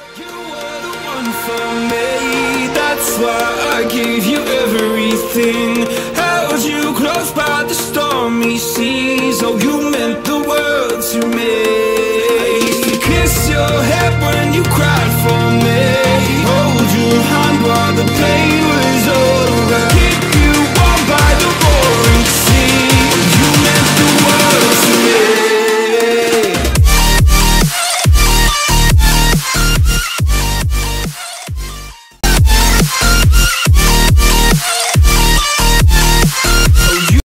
You were the one for me, that's why I gave you everything. Held you close by the stormy seas. Oh, you